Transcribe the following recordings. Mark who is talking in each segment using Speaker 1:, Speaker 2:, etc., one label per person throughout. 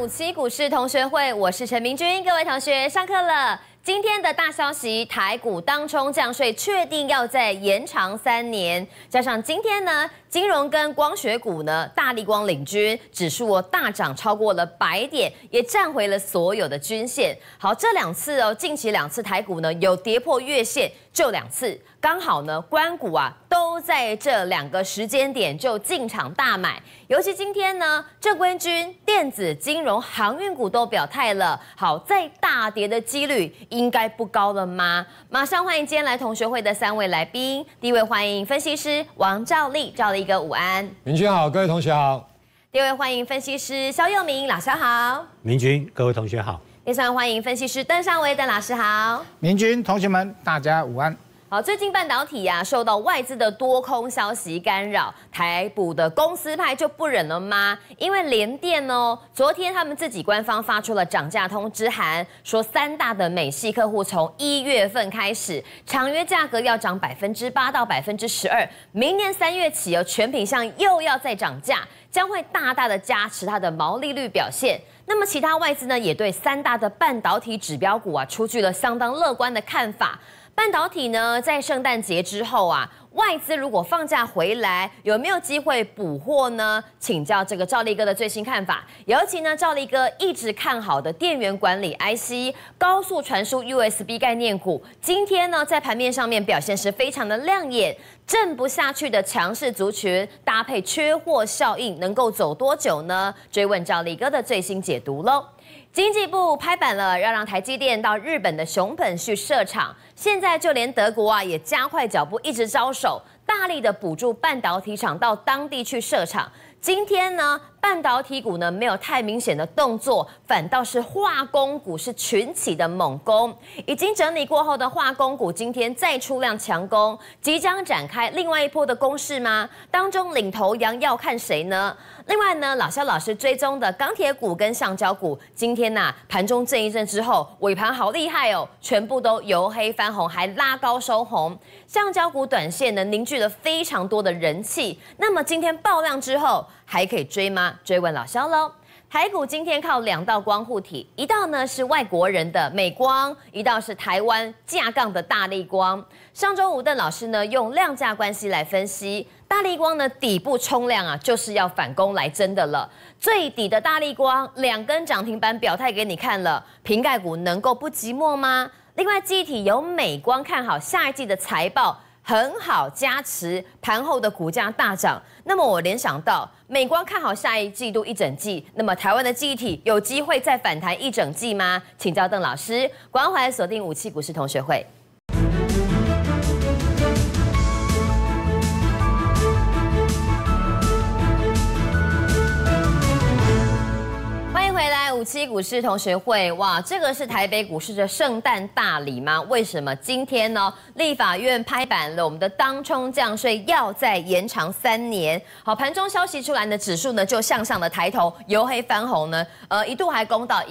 Speaker 1: 57股市同学会，我是陈明君，各位同学上课了。今天的大消息，台股当冲降税确定要再延长3年，加上今天呢，金融跟光学股呢，大立光领军，指数大涨超过了100点，也站回了所有的均线。好，这2次近期2次台股呢有跌破月线，就2次，刚好呢，官股都在这2个时间点就进场大买，尤其今天呢，正规军、电子、金融、航运股都表态了，好，再大跌的几率应该不高了吗？马上欢迎今天来同学会的3位来宾，第一位欢迎分析师王兆立，兆立哥午安。
Speaker 2: 明君好，各位同学好。
Speaker 1: 第二位欢迎分析师肖佑明，老肖好。
Speaker 3: 明君，各位同学好。
Speaker 1: 第3位欢迎分析师邓尚维，邓老师好。
Speaker 4: 明君，同学们大家午安。
Speaker 1: 好，最近半导体受到外资的多空消息干扰，台股的公司派就不忍了吗？因为联电昨天他们自己官方发出了涨价通知函，说3大的美系客户从1月份开始，长约价格要涨8%到12%，明年3月起全品项又要再涨价，将会大大的加持它的毛利率表现。那么其他外资呢，也对3大的半导体指标股出具了相当乐观的看法。半导体呢，在圣诞节之后外资如果放假回来，有没有机会补货呢？请教这个兆立哥的最新看法。尤其呢，兆立哥一直看好的电源管理 IC、高速传输 USB 概念股，今天呢在盘面上面表现是非常的亮眼。震不下去的强势族群，搭配缺货效应，能够走多久呢？追问兆立哥的最新解读喽。经济部拍板了，要让台积电到日本的熊本去设厂。现在就连德国也加快脚步，一直招手，大力的补助半导体厂到当地去设厂。今天呢，半导体股呢没有太明显的动作，反倒是化工股是群起的猛攻。已经整理过后的化工股，今天再出量强攻，即将展开另外一波的攻势吗？当中领头羊要看谁呢？另外呢，老肖老师追踪的钢铁股跟橡胶股，今天盘中震一震之后，尾盘好厉害全部都由黑翻红，还拉高收红。橡胶股短线呢凝聚了非常多的人气，那么今天爆量之后还可以追吗？追问老肖喽。台股今天靠2道光护体，一道呢是外国人的美光，一道是台湾架杠的大立光。上周五邓老师呢用量价关系来分析，大立光呢底部冲量就是要反攻来真的了。最底的大立光2根涨停板表态给你看了，瓶盖股能够不寂寞吗？另外记忆体有美光看好下一季的财报很好加持，盘后的股价大涨。那么我联想到美光看好下一季度一整季，那么台湾的记忆体有机会再反弹一整季吗？请教邓老师。关怀锁定57股市同学会。57股市同学会，哇，这个是台北股市的圣诞大礼吗？为什么今天呢？立法院拍板了，我们的当冲降税要再延长3年。好，盘中消息出来的指数呢，就向上的抬头，由黑翻红呢，一度还攻到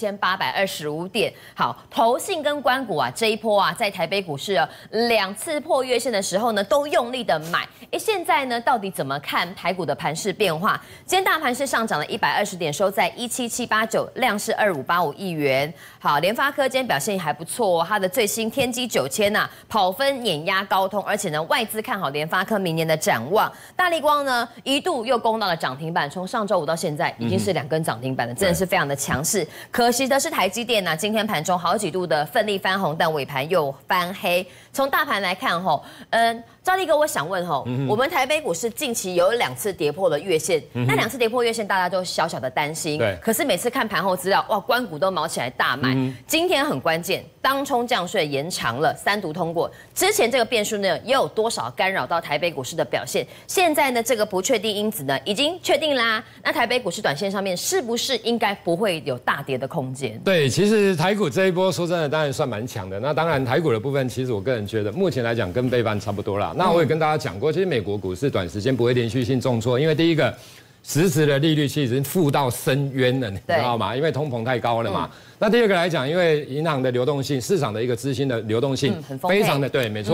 Speaker 1: 17825点。好，投信跟官股这一波在台北股市2次破月线的时候呢，都用力的买。现在呢，到底怎么看台股的盘势变化？今天大盘是上涨了120点，收在17789。量是2585亿元。好，联发科今天表现还不错它的最新天玑9000跑分碾压高通，而且呢外资看好联发科明年的展望。大立光呢一度又攻到了涨停板，从上周五到现在已经是2根涨停板了，真的是非常的强势。可惜的是台积电今天盘中好几度的奋力翻红，但尾盘又翻黑。从大盘来看兆立哥，我想问我们台北股市近期有2次跌破了月线，那2次跌破月线大家都小小的担心，
Speaker 2: 对。
Speaker 1: 可是每次看盘后资料，哇，官股都毛起来大买。今天很关键，当冲降税延长了，3读通过。之前这个变数呢，也有多少干扰到台北股市的表现？现在呢，这个不确定因子呢，已经确定啦。那台北股市短线上面是不是应该不会有大跌的空间？
Speaker 2: 对，其实台股这一波说真的，当然算蛮强的。那当然台股的部分，其实我个人觉得，目前来讲跟备班差不多啦。那我也跟大家讲过，其实美国股市短时间不会连续性重挫，因为第一个，实质的利率其实已经负到深渊了，你知道吗？因为通膨太高了嘛。那第二个来讲，因为银行的流动性、市场的一个资金的流动性非常的对，没错。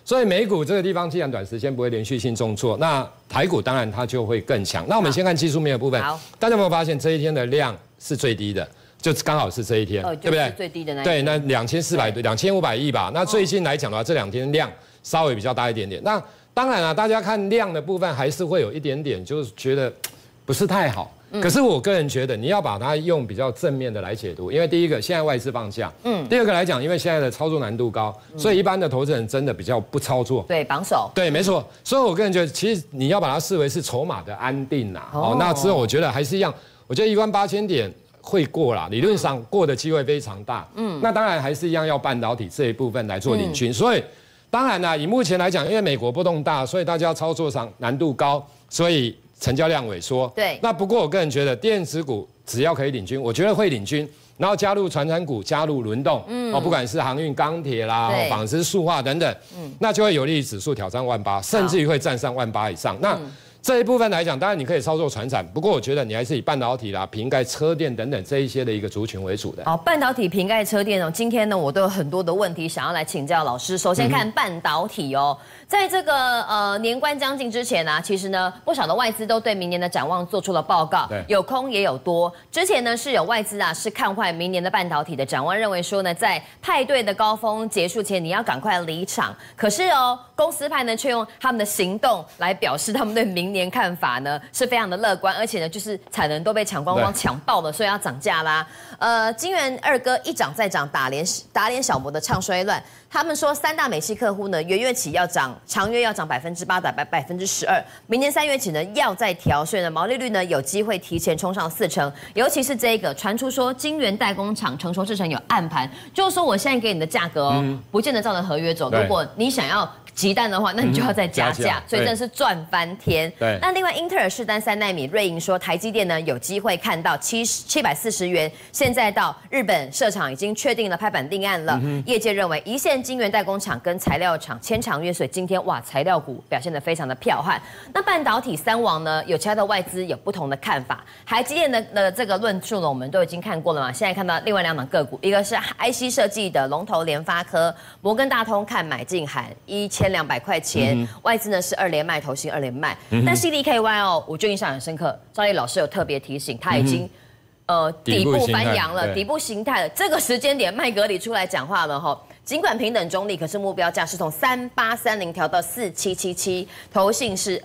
Speaker 2: 所以美股这个地方既然短时间不会连续性重挫，那台股当然它就会更强。那我们先看技术面的部分，大家有没有发现这一天的量是最低的？就刚好是这一天，对不对？
Speaker 1: 最低的那一
Speaker 2: 对，那2400多、2500亿吧。那最近来讲的话，这2天量稍微比较大一点点。那当然啊，大家看量的部分还是会有一点点，就是觉得不是太好。可是我个人觉得，你要把它用比较正面的来解读，因为第一个，现在外资放假，第二个来讲，因为现在的操作难度高，所以一般的投资人真的比较不操作，
Speaker 1: 对，绑手，
Speaker 2: 对，没错。所以我个人觉得，其实你要把它视为是筹码的安定啦。那之后我觉得还是一样，我觉得18000点。会过啦，理论上过的机会非常大。那当然还是一样要半导体这一部分来做领军。所以当然啦，以目前来讲，因为美国波动大，所以大家操作上难度高，所以成交量萎缩。
Speaker 1: 对。
Speaker 2: 那不过我个人觉得，电子股只要可以领军，我觉得会领军，然后加入传产股，加入轮动，不管是航运、钢铁啦、纺织、塑化等等，那就会有利于指数挑战18000，甚至于会站上18000以上。那这一部分来讲，当然你可以操作传产，不过我觉得你还是以半导体啦、瓶盖、车电等等这一些的一个族群为主的。
Speaker 1: 好，半导体、瓶盖、车电哦，今天呢我都有很多的问题想要来请教老师。首先看半导体哦，在这个年关将近之前啊，其实呢不少的外资都对明年的展望做出了报告，有空也有多。之前呢是有外资啊是看坏明年的半导体的展望，认为说呢在派对的高峰结束前你要赶快离场。可是哦，公司派呢却用他们的行动来表示他们对明年看法呢是非常的乐观，而且呢就是产能都被抢光光抢爆了，所以要涨价啦。晶圆二哥一涨再涨，打脸小摩的唱衰乱。他们说3大美系客户呢元月起要涨，长约要涨8%到12%，明年3月起呢要再调，所以呢毛利率呢有机会提前冲上40%。尤其是这个传出说晶圆代工厂成熟制程有暗盘，就是说我现在给你的价格哦，不见得照着合约走。如果你想要急单的话，那你就要再加价，所以真的是赚翻天。
Speaker 2: 对。
Speaker 1: 那另外，英特尔试单3奈米，瑞银说台积电呢有机会看到740元，现在到日本设厂已经确定了拍板定案了。业界认为一线晶圆代工厂跟材料厂签长约，所以今天哇材料股表现得非常的彪悍。那半导体3王呢，有其他的外资有不同的看法。台积电的这个论述呢，我们都已经看过了嘛。现在看到另外2档个股，一个是 IC 设计的龙头联发科，摩根大通看买进喊1200块钱，外资呢是2连卖，投信2连卖。但 CDKY 哦，我最印象很深刻，赵毅老师有特别提醒，他已经底部翻扬了，底部形态了。这个时间点，麦格里出来讲话了哈。尽管平等中立，可是目标价是从3830调到4777，投信是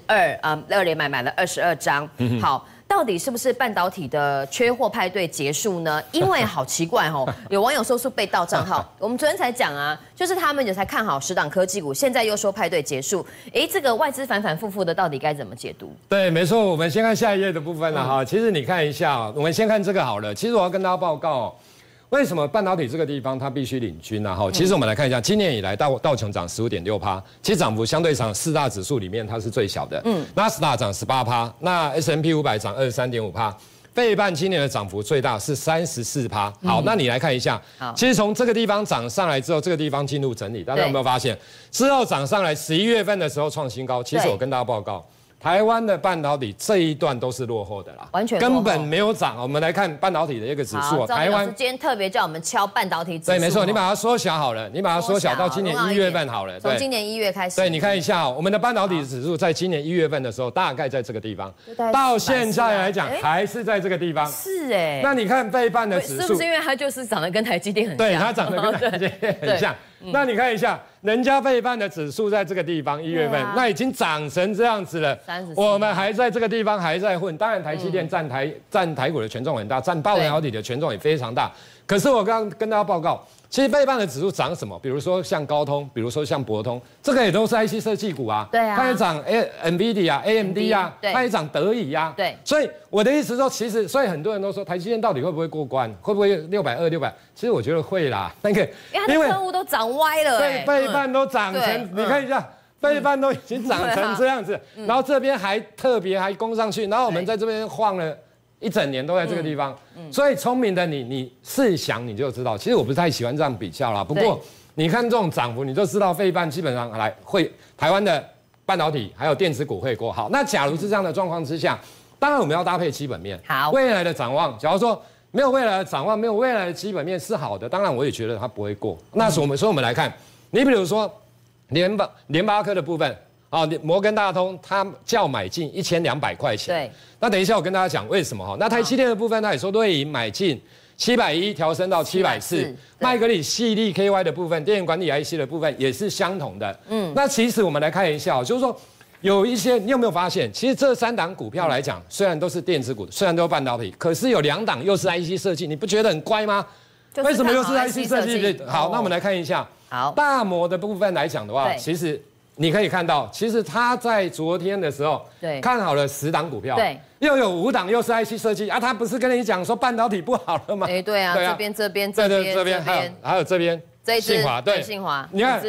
Speaker 1: 2连买了22张。好。到底是不是半导体的缺货派对结束呢？因为好奇怪哦，有网友说是被盗账号。我们昨天才讲啊，就是他们也才看好10档科技股，现在又说派对结束。这个外资反反复复的，到底该怎么解读？
Speaker 2: 对，没错。我们先看下一页的部分了哈。其实你看一下，我们先看这个好了。其实我要跟大家报告。为什么半导体这个地方它必须领军呢？其实我们来看一下，今年以来道琼涨15.6%，其实涨幅相对上4大指数里面它是最小的。纳斯达涨18%，那 S&P 500涨23.5%，费半今年的涨幅最大是34%。好，那你来看一下，其实从这个地方涨上来之后，这个地方进入整理，大家有没有发现？之后涨上来11月份的时候创新高，其实我跟大家报告。台湾的半导体这一段都是落后的啦，
Speaker 1: 完全
Speaker 2: 根本没有涨。我们来看半导体的一个指数，
Speaker 1: 台湾今天特别叫我们敲半导体指数。
Speaker 2: 对，没错，你把它缩小好了，你把它缩小到今年1月份好了。
Speaker 1: 从今年1月开始。
Speaker 2: 对，你看一下我们的半导体指数在今年1月份的时候，大概在这个地方，到现在来讲还是在这个地方。
Speaker 1: 是
Speaker 2: 那你看费半的指数，
Speaker 1: 是不是因为它就是长得跟台积电很像？
Speaker 2: 对，它长得跟台积电很像。那你看一下，人家费半的指数在这个地方1月份，那已经涨成这样子了，我们还在这个地方还在混。当然，台积电占台股的权重很大，占半导体的权重也非常大。可是我刚刚跟大家报告，其实费半的指数涨什么？比如说像高通，比如说像博通，这个也都是 IC 设计股啊。
Speaker 1: 对啊，
Speaker 2: 它也涨 NVIDIA 啊、AMD 啊，它也涨德仪啊。
Speaker 1: 对，
Speaker 2: 所以我的意思说，其实所以很多人都说台积电到底会不会过关？会不会620、600？其实我觉得会啦。那个
Speaker 1: 因为它的客户都涨歪了，
Speaker 2: 费半都涨成，你看一下。费半都已经涨成这样子，然后这边还特别还攻上去，然后我们在这边晃了1整年都在这个地方，所以聪明的你试想你就知道，其实我不太喜欢这样比较啦。不过你看这种涨幅，你就知道费半基本上台湾的半导体还有电子股会过好。那假如是这样的状况之下，当然我们要搭配基本面，
Speaker 1: 好，
Speaker 2: 未来的展望。假如说没有未来的展望，没有未来的基本面是好的，当然我也觉得它不会过。那所以我们来看，你比如说。 联发科的部分，摩根大通它叫买进1200块钱。
Speaker 1: 对，
Speaker 2: 那等一下我跟大家讲为什么哈。那台积电的部分，它也说瑞银买进710调升到740，麦格里细粒 KY 的部分，电源管理 IC 的部分也是相同的。那其实我们来看一下，就是说有一些你有没有发现，其实这3档股票来讲，虽然都是电子股，虽然都是半导体，可是有2档又是 IC 设计，你不觉得很乖吗？为什么又是 IC 设计？好，那我们来看一下。好，大摩的部分来讲的话，其实你可以看到，其实他在昨天的时候，看好了10档股票，对，又有5档又是 IC 设计啊，他不是跟你讲说半导体不好了吗？
Speaker 1: 对啊，这边，
Speaker 2: 还有这边，信华，对，
Speaker 1: 信华，
Speaker 2: 你看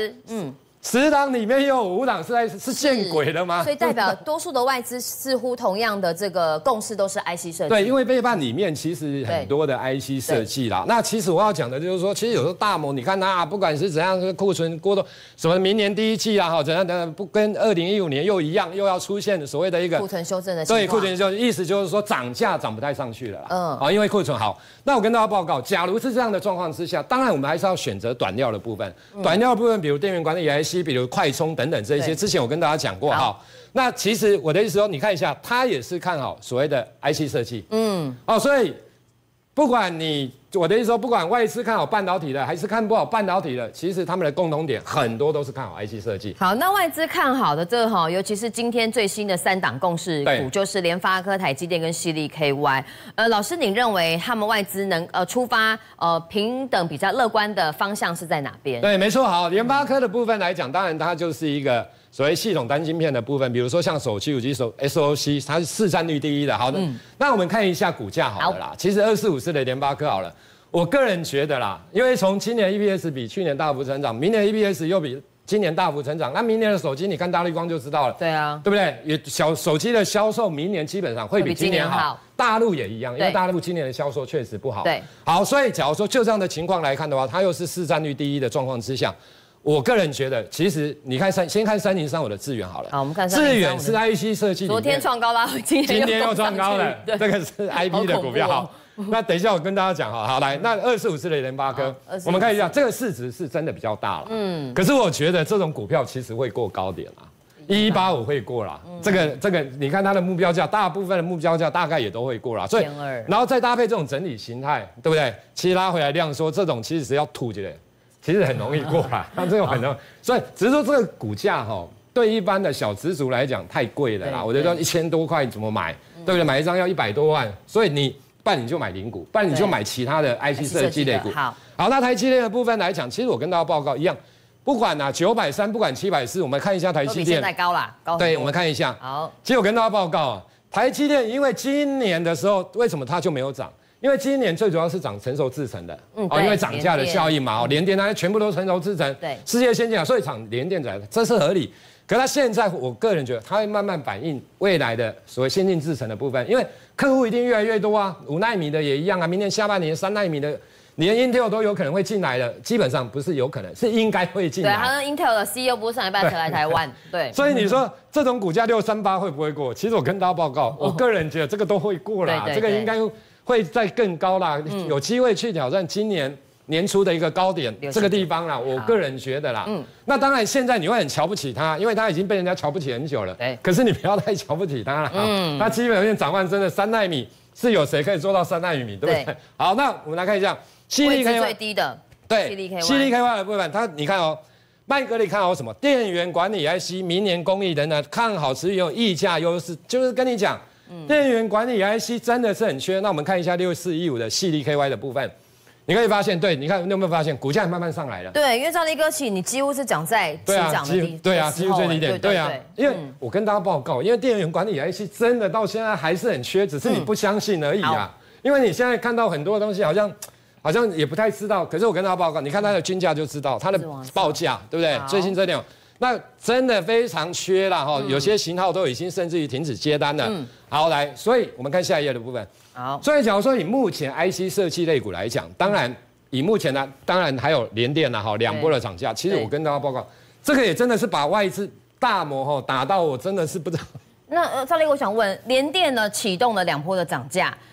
Speaker 2: ，10档里面又有5档是见鬼了吗？
Speaker 1: 所以代表多数的外资似乎同样的这个共识都是 IC 设计。
Speaker 2: 对，因为背半里面其实很多的 IC 设计啦。那其实我要讲的就是说，其实有时候大摩你看它不管是怎样库存过多，什么明年第一季啊，怎样的不跟2015年又一样，又要出现所谓的一个
Speaker 1: 库存修正的情况。
Speaker 2: 对，库存修正意思就是说涨价涨不太上去了啦。因为库存好。那我跟大家报告，假如是这样的状况之下，当然我们还是要选择短料的部分。短料的部分，比如电源管理 IC， 比如快充等等这一些，之前我跟大家讲过哈。那其实我的意思说，你看一下，它也是看好所谓的 IC 设计。所以不管我的意思说，不管外资看好半导体的，还是看不好半导体的，其实他们的共同点很多都是看好 IC 设计。
Speaker 1: 好，那外资看好的这个尤其是今天最新的3档共识股，就是联发科、台积电跟矽力 KY。老师，你认为他们外资能出发平等比较乐观的方向是在哪边？
Speaker 2: 对，没错。好，联发科的部分来讲，当然它就是一个所谓系统单晶片的部分，比如说像手机、5G SoC， 它是市占率第一的。好的，那我们看一下股价好了啦。其实2454的联发科好了。我个人觉得啦，因为从今年 EPS 比去年大幅成长，明年 EPS 又比今年大幅成长，那明年的手机你看大立光就知道了，
Speaker 1: 对啊，
Speaker 2: 对不对？手机的销售明年基本上会比今年好，大陆也一样，因为大陆今年的销售确实不好。对，好，所以假如说就这样的情况来看的话，它又是市占率第一的状况之下，我个人觉得，其实你看先看3035的智原好了。好，
Speaker 1: 我们看
Speaker 2: 智原是 IC 设计，
Speaker 1: 昨天创高啦，今天又
Speaker 2: 创高了，这个是 IP 的股票。好，那等一下我跟大家讲好来，那2454的联发科，我们看一下这个市值是真的比较大了。可是我觉得这种股票其实会过高点啦，1185会过啦。这个你看它的目标价，大部分的目标价大概也都会过啦。所以然后再搭配这种整理形态，对不对？其实拉回来量缩，这种其实是要吐起来。其实很容易过啦，那这种很容易，所以只是说这个股价对一般的小资族来讲太贵了啦。我觉得1000多块怎么买，对不对？买一张要100多万，所以你就买零股，不然你就买其他的 IC 设计类股。好，那台积电的部分来讲，其实我跟大家报告一样，不管930，不管740，我们看一下台积电，
Speaker 1: 现在高啦，高。
Speaker 2: 对，我们看一下。
Speaker 1: 好，
Speaker 2: 其实我跟大家报告台积电因为今年的时候为什么它就没有涨？因为今年最主要是涨成熟制程的，因为涨价的效应嘛，联电它全部都成熟制程，对，世界先进所以涨联电来，这是合理。可它现在，我个人觉得它会慢慢反映未来的所谓先进制程的部分，因为客户一定越来越多啊，5奈米的也一样啊，明年下半年3奈米的，连 Intel 都有可能会进来了，基本上不是有可能，是应该会进来。
Speaker 1: 对，好像 Intel 的 CEO 不是上礼拜才来台湾，对。
Speaker 2: 所以你说这种股价638会不会过？其实我跟大家报告，我个人觉得这个都会过啦，这个应该会再更高啦，有机会去挑战今年年初的一个高点这个地方啦。我个人觉得啦，那当然现在你会很瞧不起它，因为它已经被人家瞧不起很久了。可是你不要太瞧不起它了。它基本上展望真的3奈米是有谁可以做到3奈米，对不对？好，那我们来看一下矽力 KY
Speaker 1: 最低的，
Speaker 2: 对，矽力 KY 的部分，它你看麦格里看好什么？电源管理 IC， 明年工艺等等，看好持续有溢价优势，就是跟你讲。电源管理 IC 真的是很缺，那我们看一下6415的矽力 KY 的部分，你可以发现，对，你看你有没有发现股价慢慢上来了？对，
Speaker 1: 因为照例哥起，你几乎是涨在起涨的地，
Speaker 2: 对啊，几乎最低点，对啊，因为我跟大家报告，因为电源管理 IC 真的到现在还是很缺，只是你不相信而已啊。因为你现在看到很多东西好像也不太知道，可是我跟大家报告，你看它的均价就知道它的报价，对不对？最新这点。那真的非常缺啦有些型号都已经甚至于停止接单了。好，来，所以我们看下一页的部分。好，所以假如说以目前 IC 设计类股来讲，当然以目前呢，当然还有联电2波的涨价。其实我跟大家报告，这个也真的是把外资大摩打到我真的是不知道。
Speaker 1: 那赵立，我想问，联电呢启动了2波的涨价，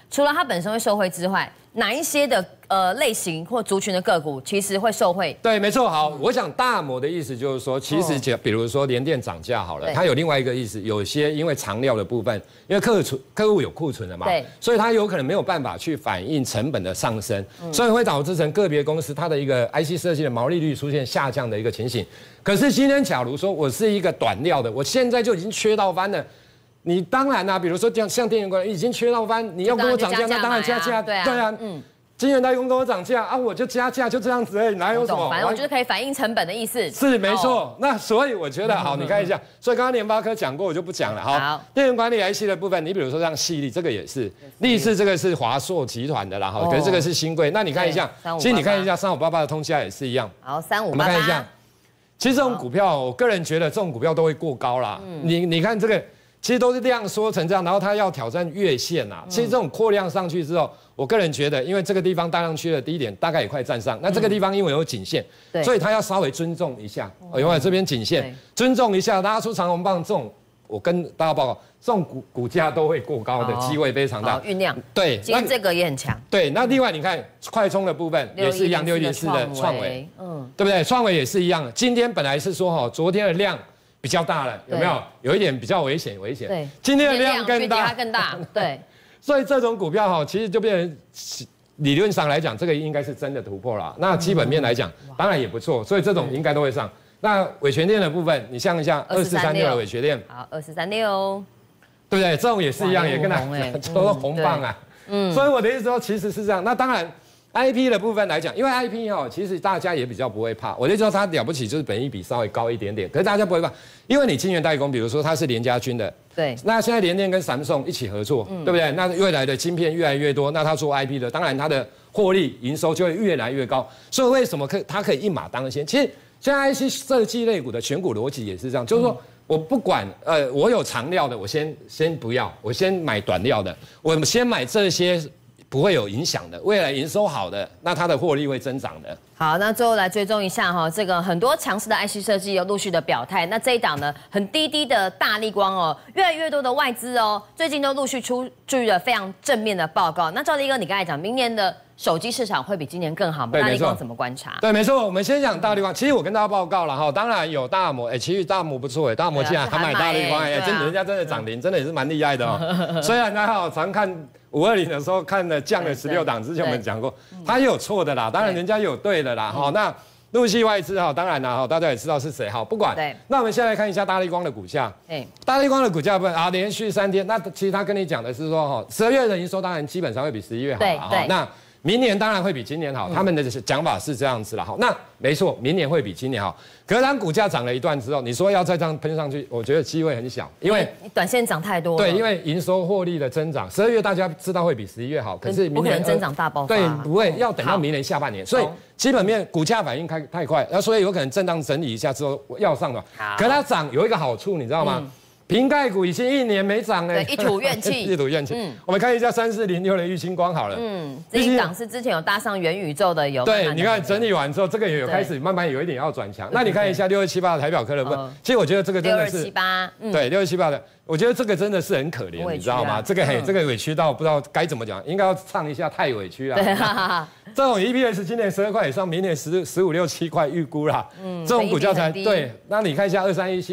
Speaker 1: 除了它本身会受惠之外，哪一些的类型或族群的个股其实会受惠？
Speaker 2: 对，没错。好，我想大摩的意思就是说，其实比如说联电涨价好了，它有另外一个意思，有些因为长料的部分，因为客户有库存的嘛，对，所以它有可能没有办法去反映成本的上升，所以会导致成个别公司它的一个 IC 设计的毛利率出现下降的一个情形。可是今天假如说我是一个短料的，我现在就已经缺到翻了。你当然啦、比如说像电源管理已经缺到翻，你要跟我涨价，那当然加价，对啊，晶圆代工跟我涨价啊，我就加价，就这样子而已，哪有什么？
Speaker 1: 反正我就是可以反映成本的意思。
Speaker 2: 是没错，那所以我觉得好，你看一下，所以刚刚联发科讲过，我就不讲了。好，电源管理 IC 的部分，你比如说像矽力，这个也是，力士这个是华硕集团的啦，哈，可是这个是新贵。那你看一下，其实你看一下3588的通价也是一样。
Speaker 1: 好，3588，
Speaker 2: 我们看一下，其实这种股票，我个人觉得这种股票都会过高啦。你看这个。其实都是量缩成这样，然后它要挑战月线啊。其实这种扩量上去之后，我个人觉得，因为这个地方大量区的低点大概也快站上，那这个地方因为有颈线，所以它要稍微尊重一下。因为这边颈线尊重一下，大家出长红棒这种，我跟大家报告，这种股价都会过高的机会非常大。
Speaker 1: 酝酿。
Speaker 2: 对，
Speaker 1: 今天这个也很强。
Speaker 2: 对，那另外你看快充的部分也是一样，6104的创惟，对不对？创惟也是一样。今天本来是说昨天的量。比较大了，有没有？有一点比较危险。对，今天的量更大，
Speaker 1: 对。
Speaker 2: 所以这种股票其实就变成理论上来讲，这个应该是真的突破了。那基本面来讲，当然也不错，所以这种应该都会上。那伟权店的部分，你像一下2436的伟权店，
Speaker 1: 好，2436，
Speaker 2: 对不对？这种也是一样，也跟它都红棒啊。所以我的意思说，其实是这样。那当然。IP 的部分来讲，因为 IP 其实大家也比较不会怕。我就说它了不起，就是本益比稍微高一点点，可是大家不会怕，因为你晶圆代工，比如说它是联家军的，对，那现在联电跟Samsung一起合作，对不对？那未来的晶片越来越多，那它做 IP 的，当然它的获利营收就会越来越高。所以为什么它可以一马当先？其实现在 IC 设计类股的选股逻辑也是这样，就是说我不管我有长料的，我先不要，我先买短料的，我先买这些。不会有影响的，未来营收好的，那它的获利会增长的。
Speaker 1: 好，那最后来追踪一下这个很多强势的 IC 设计有陆续的表态。那这一档呢，很低的大立光越来越多的外资最近都陆续出具了非常正面的报告。那赵立哥，你刚才讲明年的手机市场会比今年更好吗？大立光怎么观察？
Speaker 2: 对，没错，我们先讲大立光。其实我跟大家报告了当然有大摩，其实大摩不错大摩竟然还买大立光，人家真的涨停，真的也是蛮厉害的虽然他常看520的时候看了降了16档，之前我们讲过，他也有错的啦，当然人家也有对的啦那陆系外资当然啦大家也知道是谁不管。那我们现在看一下大立光的股价。大立光的股价部分连续3天，那其实他跟你讲的是说12月的营收当然基本上会比11月好那明年当然会比今年好，他们的讲法是这样子啦那没错，明年会比今年好。可是当股价涨了一段之后，你说要再这样喷上去，我觉得机会很小，因为
Speaker 1: 短线涨太多了。
Speaker 2: 对，因为营收获利的增长，12月大家知道会比11月好，可是明年
Speaker 1: 增长大爆发。
Speaker 2: 对，不会，要等到明年下半年，所以基本面股价反应太快，所以有可能震荡整理一下之后要上的。可它涨有一个好处，你知道吗？瓶盖股已经1年没涨了，
Speaker 1: 一吐怨气，
Speaker 2: 一吐怨气。我们看一下3406的玉清光好了，
Speaker 1: 这一档是之前有搭上元宇宙的有。
Speaker 2: 对，你看整理完之后，这个也有开始慢慢有一点要转强。那你看一下6278的台表科的部分，其实我觉得这个真的是
Speaker 1: 6278，
Speaker 2: 对6278的，我觉得这个真的是很可怜，你知道吗？这个委屈到不知道该怎么讲，应该要唱一下太委屈了。这种 EPS 今年12块以上，明年15、6、7块预估啦，这种股价才对。那你看一下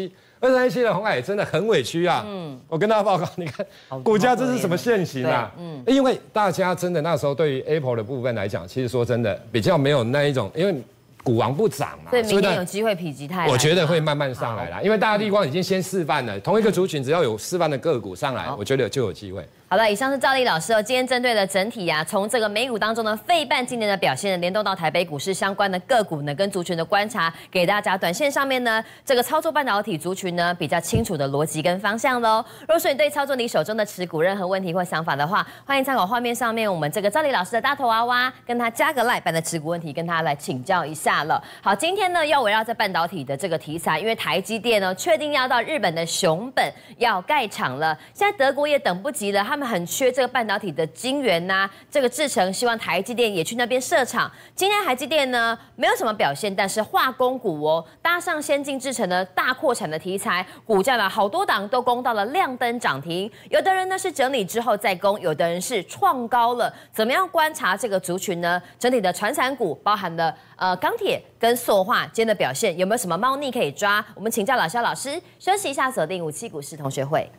Speaker 2: 2317的鸿海真的很委屈啊！我跟大家报告，你看股价这是什么现形啊？因为大家真的那时候对于 Apple 的部分来讲，其实说真的比较没有那一种，因为股王不涨嘛，
Speaker 1: 所以明年有机会否极泰来。
Speaker 2: 我觉得会慢慢上来啦，因为大立光已经先示范了，同一个族群只要有示范的个股上来，我觉得就有机会。
Speaker 1: 好了，以上是赵丽老师今天针对了整体从这个美股当中的费半今年的表现，联动到台北股市相关的个股呢，跟族群的观察，给大家短线上面呢这个操作半导体族群呢比较清楚的逻辑跟方向喽。若是你对操作你手中的持股任何问题或想法的话，欢迎参考画面上面我们这个赵丽老师的大头娃娃，跟他加个赖版的持股问题，跟他来请教一下了。好，今天呢要围绕在半导体的这个题材，因为台积电呢确定要到日本的熊本要盖厂了，现在德国也等不及了，他们很缺这个半导体的晶圆呐，这个制程，希望台积电也去那边设厂。今天台积电呢没有什么表现，但是化工股搭上先进制程的大扩产的题材，股价呢好多档都攻到了亮灯涨停。有的人呢是整理之后再攻，有的人是创高了。怎么样观察这个族群呢？整体的传产股包含了钢铁跟塑化今天的表现有没有什么猫腻可以抓？我们请教老萧老师，休息一下，锁定57股市同学会。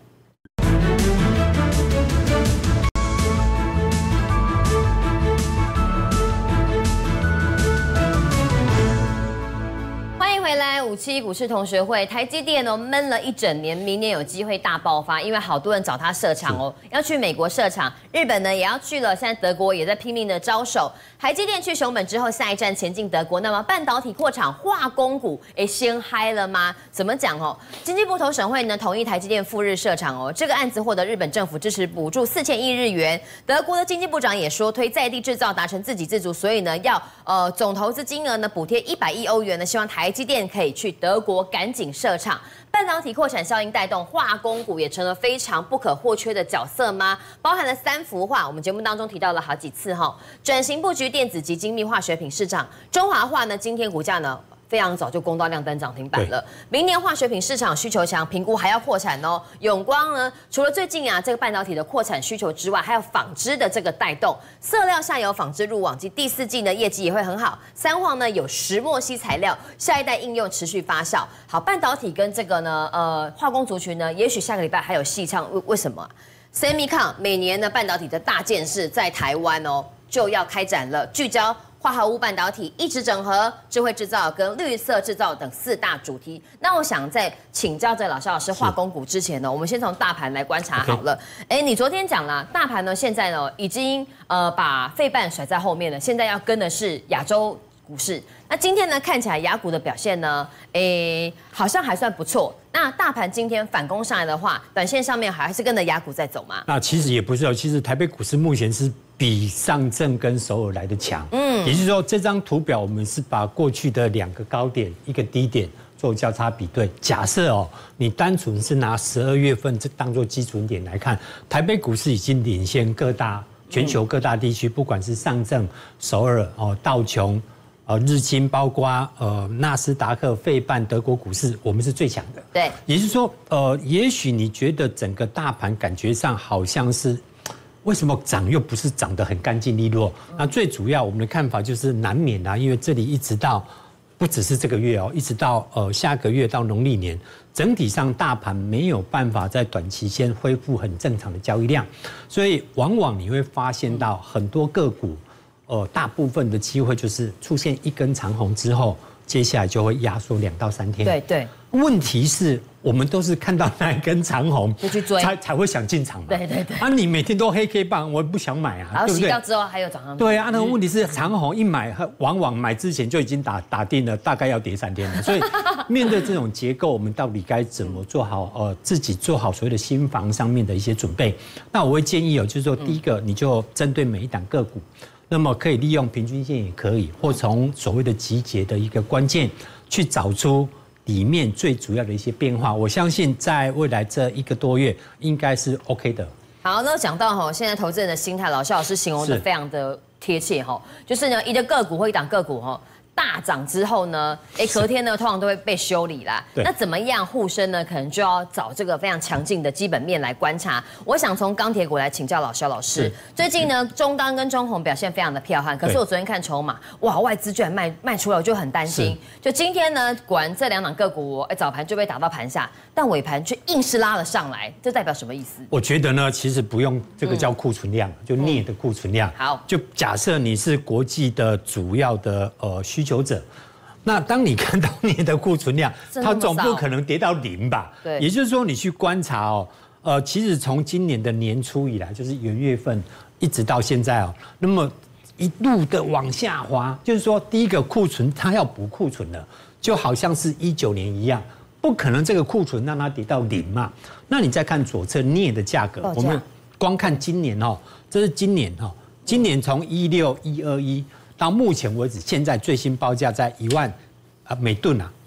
Speaker 1: 回来57股市同学会，台积电闷了一整年，明年有机会大爆发，因为好多人找他设厂要去美国设厂，日本呢也要去了，现在德国也在拼命的招手。台积电去熊本之后，下一站前进德国，那么半导体扩厂、化工股先嗨了吗？怎么讲经济部投审会呢同意台积电赴日设厂这个案子获得日本政府支持补助4000亿日元，德国的经济部长也说推在地制造，达成自给自足，所以呢要总投资金额呢补贴100亿欧元呢，希望台积电可以去德国赶紧设厂。半导体扩产效应带动化工股也成了非常不可或缺的角色吗？包含了3幅画，我们节目当中提到了好几次转型布局电子及精密化学品市场，中华化呢今天股价呢非常早就攻到亮灯涨停板了。明年化学品市场需求强，评估还要扩产永光呢，除了最近这个半导体的扩产需求之外，还有纺织的这个带动，色料下游纺织入网及第4季呢业绩也会很好。三旺呢有石墨烯材料，下一代应用持续发酵。好，半导体跟这个呢化工族群呢，也许下个礼拜还有戏唱。为什么？Semicon 每年的半导体的大件事在台湾就要开展了，聚焦化合物半导体、一直整合、智慧制造跟绿色制造等4大主题。那我想在请教这老萧老师化工股之前呢，我们先从大盘来观察好了。你昨天讲了，大盘呢现在呢已经把费半甩在后面了，现在要跟的是亚洲股市。那今天呢看起来亚股的表现呢，好像还算不错。那大盘今天反攻上来的话，短线上面还是跟着亚股在走吗？
Speaker 3: 那其实也不是其实台北股市目前是比上证跟首尔来的强。也就是说这张图表我们是把过去的2个高点、1个低点做交叉比对。假设你单纯是拿12月份这当做基准点来看，台北股市已经领先全球各大地区，不管是上证、首尔、道琼、日经，包括纳斯达克、费半、德国股市，我们是最强的。
Speaker 1: 对，
Speaker 3: 也就是说，也许你觉得整个大盘感觉上好像是，为什么涨又不是涨得很干净利落？那最主要我们的看法就是难免因为这里一直到不只是这个月一直到下个月到农历年，整体上大盘没有办法在短期先恢复很正常的交易量，所以往往你会发现到很多个股。大部分的机会就是出现一根长红之后，接下来就会压缩2到3天。
Speaker 1: 对。
Speaker 3: 问题是我们都是看到那一根长红
Speaker 1: 就去追，
Speaker 3: 才会想进场嘛。
Speaker 1: 对。
Speaker 3: 你每天都黑 K 棒，我不想买啊，
Speaker 1: 然后
Speaker 3: 对不对？
Speaker 1: 洗掉之后还有涨上去。
Speaker 3: 对那个问题是长红一买，往往买之前就已经打定了，大概要跌3天了。所以面对这种结构，我们到底该怎么做好自己做好所谓的心防上面的一些准备？那我会建议就是说，第一个你就针对每一档个股。那么可以利用平均线也可以，或从所谓的集结的一个关键去找出里面最主要的一些变化。我相信在未来这1个多月应该是 OK 的。
Speaker 1: 好，那讲到现在投资人的心态，老萧老师形容的非常的贴切就是呢一个个股或一档个股大涨之后呢，隔天呢通常都会被修理啦。那怎么样护身呢？可能就要找这个非常强劲的基本面来观察。我想从钢铁股来请教老萧老师。最近呢，中钢跟中红表现非常的彪悍，可是我昨天看筹码，哇，外资居然卖出来，我就很担心。就今天呢，果然这2档个股早盘就被打到盘下，但尾盘却硬是拉了上来，这代表什么意思？
Speaker 3: 我觉得呢，其实不用这个叫库存量，就镍的库存量。
Speaker 1: 好，
Speaker 3: 就假设你是国际的主要的需求者，那当你看到镍的库存量，它总不可能跌到0吧？
Speaker 1: 对，
Speaker 3: 也就是说你去观察其实从今年的年初以来，就是元月份一直到现在那么一路的往下滑，就是说第一个库存它要补库存了，就好像是19年一样，不可能这个库存让它跌到0嘛。那你再看左侧镍的价格，我们光看今年这是今年今年从16121到目前为止，现在最新报价在1万每吨啊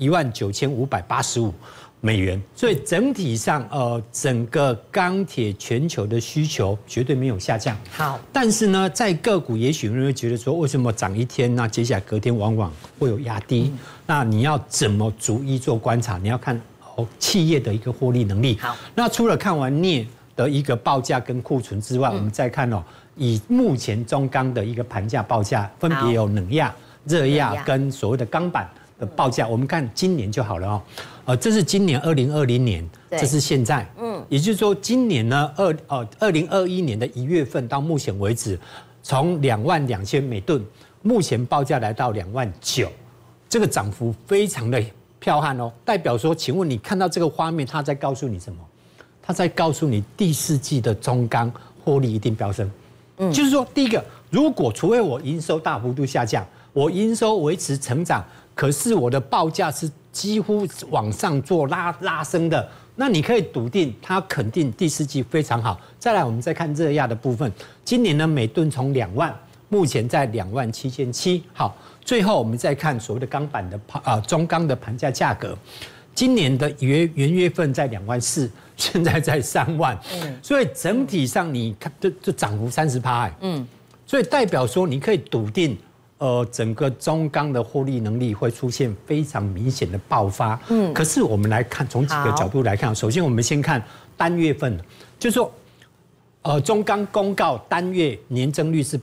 Speaker 3: 19585美元，所以整体上整个钢铁全球的需求绝对没有下降。
Speaker 1: 好，
Speaker 3: 但是呢，在个股也许有人会觉得说，为什么涨一天，那接下来隔天往往会有压低？那你要怎么逐一做观察？你要看企业的一个获利能力。
Speaker 1: 好，
Speaker 3: 那除了看完镍的一个报价跟库存之外，我们再看以目前中钢的一个盘价报价，分别有冷轧、热轧跟所谓的钢板的报价。我们看今年就好了这是今年2020年，这是现在，也就是说今年呢，2021年的1月份到目前为止，从22000每吨，目前报价来到29000，这个涨幅非常的彪悍代表说，请问你看到这个画面，它在告诉你什么？它在告诉你第4季的中钢获利一定飙升。就是说，第一个，如果除非我营收大幅度下降，我营收维持成长，可是我的报价是几乎往上做拉升的，那你可以笃定它肯定第4季非常好。再来，我们再看热轧的部分，今年呢每吨从2万，目前在27700。好，最后我们再看所谓的钢板的中钢的盘价价格，今年的元月份在24000，现在在3万，所以整体上你看这涨幅30%，所以代表说你可以笃定。整个中钢的获利能力会出现非常明显的爆发。可是我们来看，从几个角度来看，首先我们先看单月份，就是说，中钢公告单月年增率是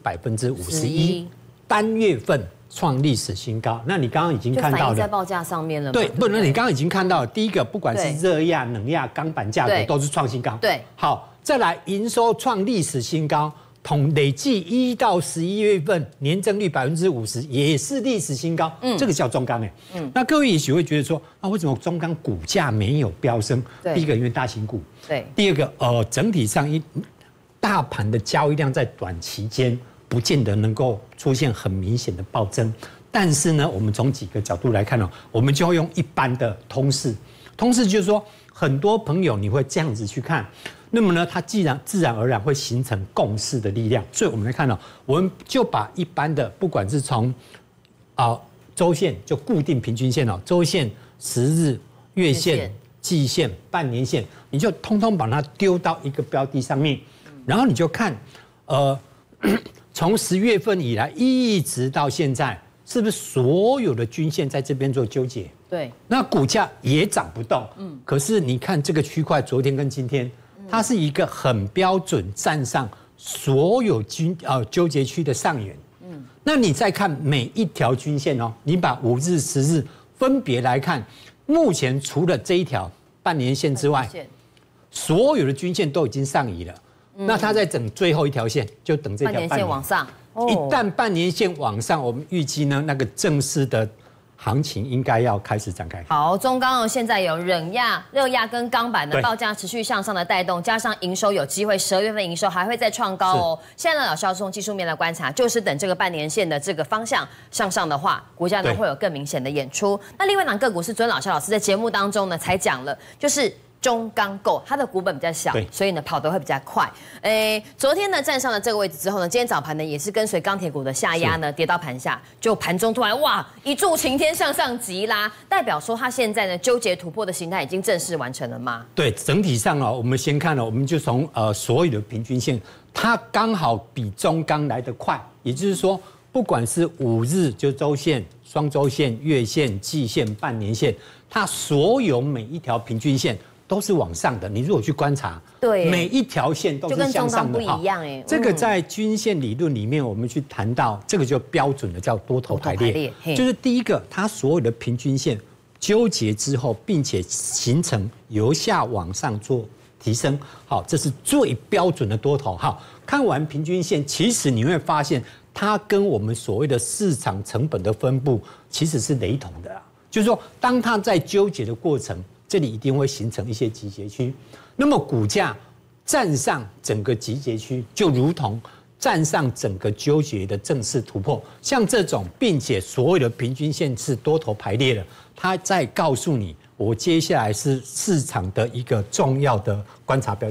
Speaker 3: 51%，单月份创历史新高。那你刚刚已经看到了，
Speaker 1: 反映在报价上面了。
Speaker 3: 对，不，那你刚刚已经看到了，第一个，不管是热轧、冷轧、钢板价格都是创新高。
Speaker 1: 对，
Speaker 3: 好，再来营收创历史新高。累计1到11月份年增率50%，也是历史新高。这个叫中钢那各位也许会觉得说，为什么中钢股价没有飙升？第一个，因为大型股。
Speaker 1: 对。
Speaker 3: 第二个，整体上大盘的交易量在短期间不见得能够出现很明显的暴增。但是呢，我们从几个角度来看我们就会用一般的通式就是说，很多朋友你会这样子去看。那么呢，它自然而然会形成共识的力量，所以我们来看我们就把一般的，不管是从周线就固定平均线周线、10日、月线、季线、半年线，你就通通把它丢到一个标的上面，然后你就看，从10月份以来一直到现在，是不是所有的均线在这边做纠结？
Speaker 1: 对，
Speaker 3: 那股价也涨不动，可是你看这个区块，昨天跟今天。它是一个很标准站上所有纠结区的上缘，那你再看每一条均线你把5日、10日分别来看，目前除了这一条半年线之外，所有的均线都已经上移了，那它在等最后一条线，就等这条半年线
Speaker 1: 往上。
Speaker 3: 一旦半年线往上，我们预计呢那个正式的行情应该要开始展开。
Speaker 1: 好，中钢现在有冷轧、热轧跟钢板的报价持续向上的带动，加上营收有机会12月份营收还会再创高现在呢，老师要从技术面来观察，就是等这个半年线的这个方向向上的话，股价呢会有更明显的演出。那另外档个股是昨天老师在节目当中呢才讲了，就是中钢构，它的股本比较小，所以呢跑得会比较快。昨天呢站上了这个位置之后呢，今天早盘呢也是跟随钢铁股的下压呢跌到盘下，就盘中突然一柱擎天向上急拉，代表说它现在呢纠结突破的形态已经正式完成了吗？
Speaker 3: 对，整体上我们先看我们就从所有的平均线，它刚好比中钢来得快，也就是说，不管是5日就周线、双周线、月线、季线、半年线，它所有每一条平均线。都是往上的。你如果去观察，
Speaker 1: 对，
Speaker 3: 每一条线都是向上的，
Speaker 1: 就跟中钢不一样
Speaker 3: 这个在均线理论里面，我们去谈到这个就标准的叫多头排列，就是第一个，它所有的平均线纠结之后，并且形成由下往上做提升，好，这是最标准的多头。好，看完平均线，其实你会发现它跟我们所谓的市场成本的分布其实是雷同的啦，就是说，当它在纠结的过程。这里一定会形成一些集结区，那么股价站上整个集结区，就如同站上整个纠结的正式突破。像这种，并且所有的平均线是多头排列的，它在告诉你，我接下来是市场的一个重要的观察标的。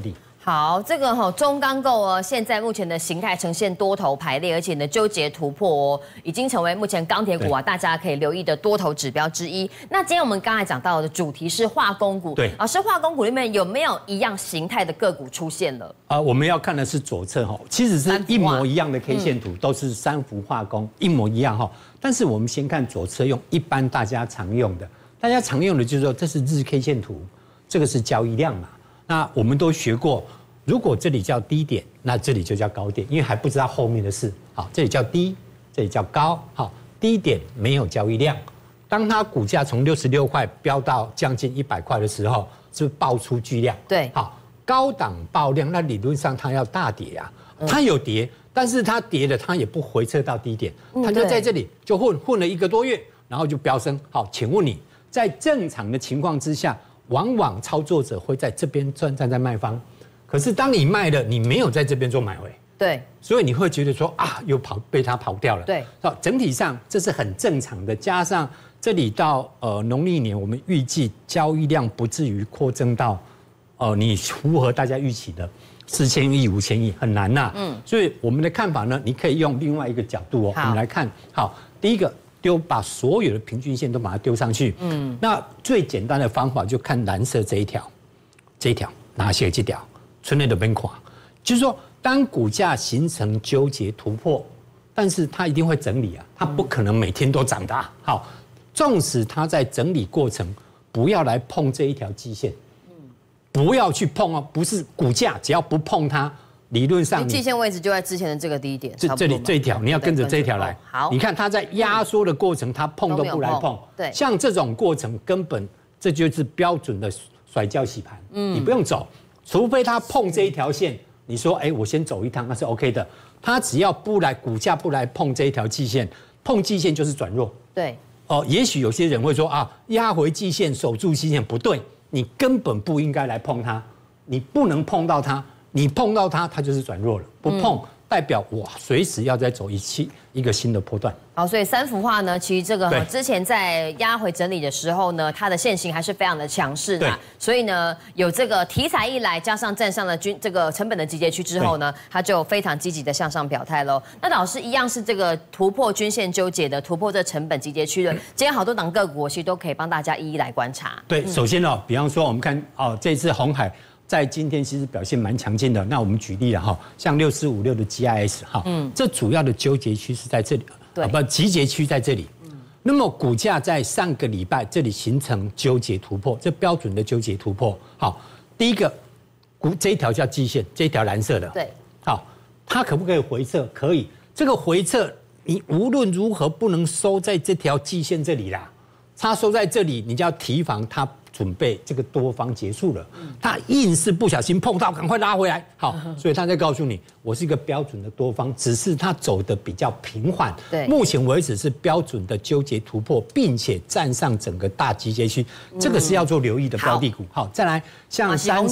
Speaker 1: 好，这个中钢构哦，现在目前的形态呈现多头排列，而且呢纠结突破哦，已经成为目前钢铁股大家可以留意的多头指标之一。那今天我们刚才讲到的主题是化工股，
Speaker 3: 对，
Speaker 1: 老师，化工股里面有没有一样形态的个股出现了？
Speaker 3: 我们要看的是左侧其实是一模一样的 K 线图，都是三幅化工，一模一样但是我们先看左侧，用一般大家常用的，就是说这是日 K 线图，这个是交易量嘛。那我们都学过。如果这里叫低点，那这里就叫高点，因为还不知道后面的事。好，这里叫低，这里叫高。好，低点没有交易量，当它股价从66块飙到将近100块的时候，是不是爆出巨量？
Speaker 1: 对，
Speaker 3: 好，高档爆量，那理论上它要大跌啊，它有跌，但是它跌了，它也不回撤到低点，它就在这里就混了1个多月，然后就飙升。好，请问你在正常的情况之下，往往操作者会在这边站在卖方。可是当你卖了，你没有在这边做买回，
Speaker 1: 对，
Speaker 3: 所以你会觉得说又被它跑掉了，
Speaker 1: 对，
Speaker 3: 整体上这是很正常的。加上这里到农历年，我们预计交易量不至于扩增到你符合大家预期的4000亿、5000亿，很难呐。所以我们的看法呢，你可以用另外一个角度我们来看。好，第一个把所有的平均线都把它丢上去。那最简单的方法就看蓝色这一条，哪些这条？村内的边框，就是说，当股价形成纠结突破，但是它一定会整理啊，它不可能每天都涨的。好，纵使它在整理过程，不要来碰这一条季线，不要去碰哦，不是股价，只要不碰它，理论上
Speaker 1: 季线位置就在之前的这个低点，
Speaker 3: 这里这一条，你要跟着这一条来。
Speaker 1: 好，
Speaker 3: 你看它在压缩的过程，它碰都不来碰，
Speaker 1: 对，
Speaker 3: 像这种过程根本这就是标准的甩跤洗盘，你不用走。除非他碰这一条线，你说，我先走一趟，那是 OK 的。他只要股价不来碰这一条季线，碰季线就是转弱。
Speaker 1: 对，
Speaker 3: 也许有些人会说压回季线，守住季线，不对，你根本不应该来碰它，你不能碰到它，你碰到它，它就是转弱了，不碰。代表我随时要再走一个新的波段。
Speaker 1: 好，所以三幅画呢，其实这个之前在压回整理的时候呢，它的线型还是非常的强势的。所以呢，有这个题材一来，加上站上了这个成本的集结区之后呢，它就非常积极的向上表态喽。那老师一样是这个突破均线纠结的，突破这成本集结区的。今天好多档个股，其实都可以帮大家一一来观察。
Speaker 3: 对，首先比方说我们看这次鸿海。在今天其实表现蛮强劲的。那我们举例了像6456的 GIS 这主要的纠结区是在这里，集结区在这里。那么股价在上个礼拜这里形成纠结突破，这标准的纠结突破。好，第一个这一条叫季线，这一条蓝色的。
Speaker 1: 对，
Speaker 3: 好，它可不可以回撤？可以。这个回撤你无论如何不能收在这条季线这里啦，它收在这里，你就要提防它。准备这个多方结束了，他硬是不小心碰到，赶快拉回来。好，所以他在告诉你，我是一个标准的多方，只是他走的比较平缓。
Speaker 1: 对，
Speaker 3: 目前为止是标准的纠结突破，并且站上整个大集结区，这个是要做留意的标的股。好，再来像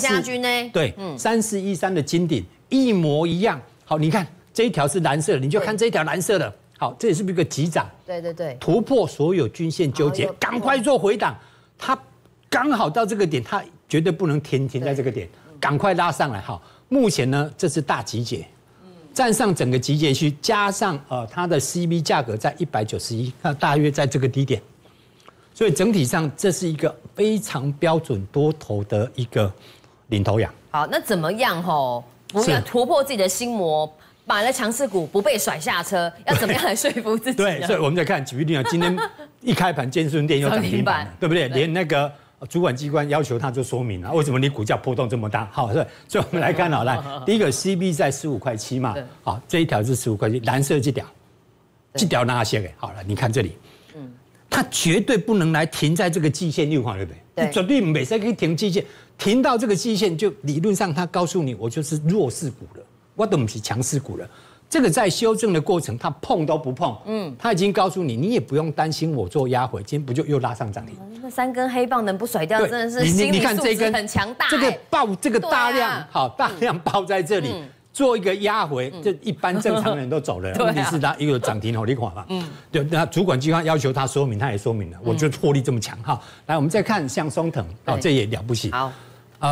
Speaker 3: 3413的金鼎一模一样。好，你看这一条是蓝色的，你就看这一条蓝色的。好，这也是不是一个急涨？
Speaker 1: 对，
Speaker 3: 突破所有均线纠结，赶快做回档。它刚好到这个点，它绝对不能停在这个点，赶快拉上来。好，目前呢，这是大集结，站上整个集结区，加上它的 CV 价格在191，那大约在这个低点，所以整体上这是一个非常标准多头的一个领头羊。
Speaker 1: 好，那怎么样不要突破自己的心魔？买了强势股不被甩下车，要怎么样来说服自己？
Speaker 3: 对，所以我们再看举例今天一开盘建顺电又涨停板了，对不对？连那个主管机关要求他就说明了，为什么你股价波动这么大？好，所以我们来看来第一个 CB 在15.7块嘛，好，这一条是15.7块，蓝色这条哪些给？好了，你看这里，它绝对不能来停在这个季线6块，对不对？你绝对没事可以停季线，停到这个季线就理论上它告诉你，我就是弱势股了。我都不是强势股了，这个在修正的过程，它碰都不碰，它已经告诉你，你也不用担心我做压回，今天不就又拉上涨停？
Speaker 1: 那3根黑棒能不甩掉，真的是心理素质很强大。
Speaker 3: 这个大量大量爆在这里，做一个压回，这一般正常人都走了。问题是它一个涨停你看嘛，对，那主管机关要求他说明，他也说明了，我就获利这么强哈。来，我们再看像松腾，这也了不起。
Speaker 1: 好，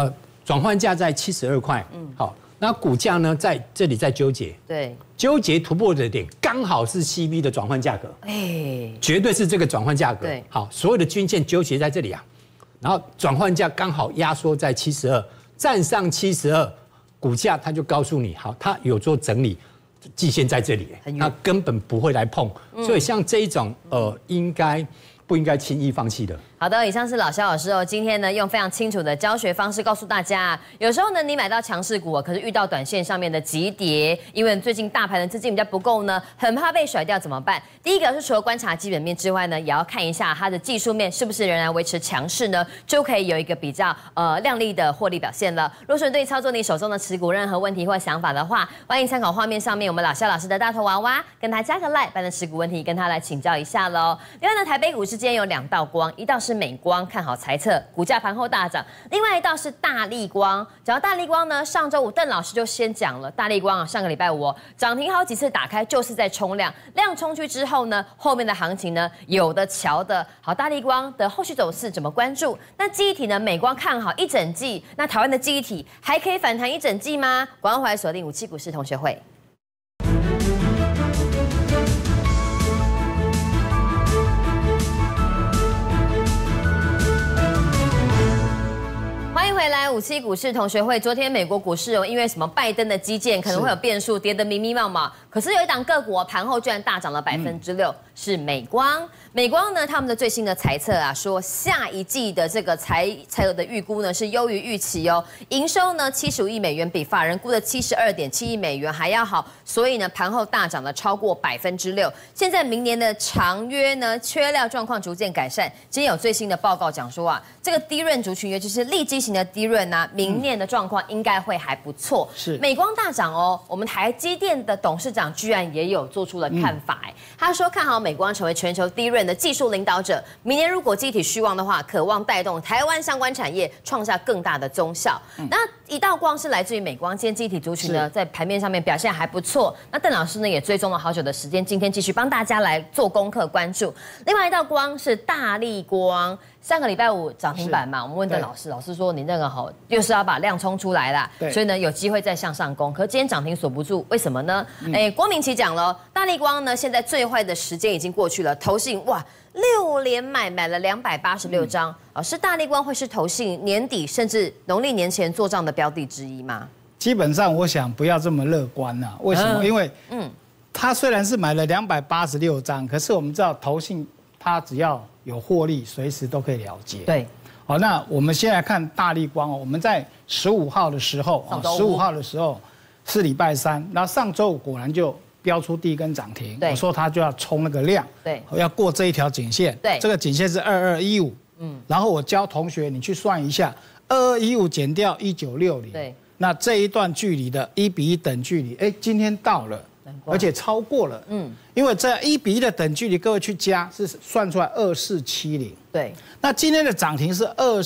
Speaker 3: 转换价在72块，好，那股价呢在这里在纠结，
Speaker 1: 对，
Speaker 3: 纠结突破的点刚好是 CB 的转换价格，绝对是这个转换价格，
Speaker 1: 对，
Speaker 3: 好，所有的均线纠结在这里啊，然后转换价刚好压缩在72，站上72，股价它就告诉你，好，它有做整理。季线在这里，它根本不会来碰，所以像这一种应该不应该轻易放弃的。
Speaker 1: 好的，以上是老萧老师哦。今天呢，用非常清楚的教学方式告诉大家，有时候呢，你买到强势股，可是遇到短线上面的急跌，因为最近大盘的资金比较不够呢，很怕被甩掉，怎么办？第一个是除了观察基本面之外呢，也要看一下它的技术面是不是仍然维持强势呢，就可以有一个比较亮丽的获利表现了。如果说对操作你手中的持股任何问题或想法的话，欢迎参考画面上面我们老萧老师的大头娃娃，跟他加个 LINE， 把你的持股问题跟他来请教一下喽。另外呢，台北股市之间有2道光，一道是美光，看好财测，股价盘后大涨；另外一道是大立光。讲到大立光呢，上周五邓老师就先讲了，大立光啊，上个礼拜五涨停好几次打开就是在冲量，量冲去之后呢，后面的行情呢有的瞧的。好，大立光的后续走势怎么关注？那记忆体呢，美光看好一整季，那台湾的记忆体还可以反弹一整季吗？广告回来锁定57股市同学会。欢迎回来，57股市同学会。昨天美国股市因为什么拜登的基建可能会有变数，跌得密密麻麻。可是有一档个股盘后居然大涨了6%，是美光。美光呢，他们的最新的财测啊，说下一季的这个财额的预估呢是优于预期哦，营收呢75亿美元，比法人估的72.7亿美元还要好，所以呢盘后大涨了超过6%。现在明年的长约呢缺料状况逐渐改善，今天有最新的报告讲说啊，这个低润族群，尤其是利基型的低润啊，明年的状况应该会还不错。
Speaker 4: 是
Speaker 1: 美光大涨哦，我们台积电的董事长居然也有做出了看法，他说看好美光成为全球低润的技术领导者，明年如果记忆体续旺的话，渴望带动台湾相关产业创下更大的综效。那一道光是来自于美光，今天记忆体族群呢在盘面上面表现还不错。那邓老师呢也追踪了好久的时间，今天继续帮大家来做功课关注。另外一道光是大立光。上个礼拜五涨停板嘛，我们问邓老师，老师说你那个好，又是要把量冲出来啦，所以呢有机会再向上攻。可今天涨停锁不住，为什么呢？郭明奇讲了，大立光呢现在最坏的时间已经过去了，投信哇6连买了286张，是大立光会是投信年底甚至农历年前做账的标的之一吗？
Speaker 4: 基本上我想不要这么乐观啊，为什么？因为他虽然是买了286张，可是我们知道投信他只要有获利，随时都可以了结。
Speaker 1: 对，
Speaker 4: 好，那我们先来看大立光哦。我们在15号的时候，15号的时候是礼拜3，然后上周五果然就标出第一根涨停。我说它就要冲那个量，
Speaker 1: 对，
Speaker 4: 要过这一条颈线。对，这个颈线是2215。然后我教同学你去算一下，2215减掉1960，对，那这一段距离的1:1等距离，今天到了。而且超过了，因为这1:1的等距离，各位去加是算出来2470，对，那今天的涨停是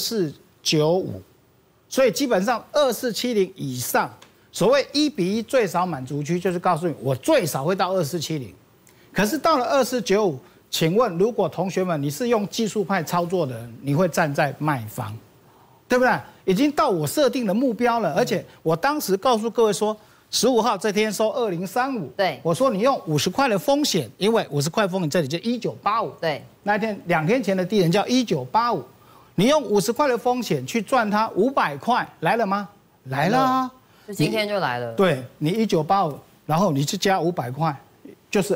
Speaker 4: 2495，所以基本上2470以上，所谓1:1最少满足区，就是告诉你我最少会到2470，可是到了2495，请问如果同学们你是用技术派操作的人，你会站在卖方，对不对？已经到我设定的目标了，而且我当时告诉各位说。15号这天收2035，对，我说你用50块的风险，因为50块风险这里就1985，对，那一天2天前的低点叫1985，你用50块的风险去赚它500块，来了吗？来了啊，
Speaker 1: 就今天就来了。
Speaker 4: 对，你1985，然后你去加500块，就是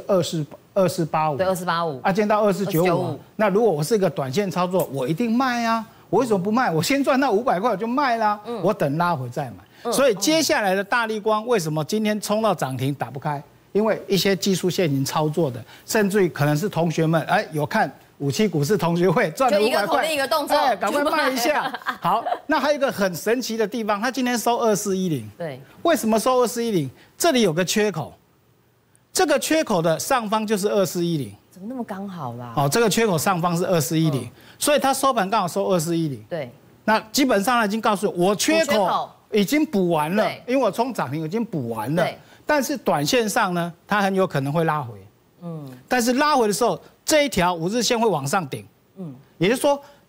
Speaker 4: 2485，对，2485，啊，见到2495，那如果我是一个短线操作，我一定卖啊，我为什么不卖？我先赚到500块我就卖啦，我等拉回再买。所以接下来的大立光为什么今天冲到涨停打不开？因为一些技术线型操作的，甚至于可能是同学们有看57股市同学会赚了500块，就一个口令一个动作，赶快卖一下。好，那还有一个很神奇的地方，它今天收2410，对，为什么收2410？这里有个缺口，这个缺口的上方就是2410，
Speaker 1: 怎么那么刚好啦？
Speaker 4: 这个缺口上方是2410，所以它收盘刚好收2410，对，那基本上已经告诉我缺口。已经补完了，因为我冲涨停已经补完了，但是短线上呢，它很有可能会拉回，但是拉回的时候，这一条5日线会往上顶，也就是说，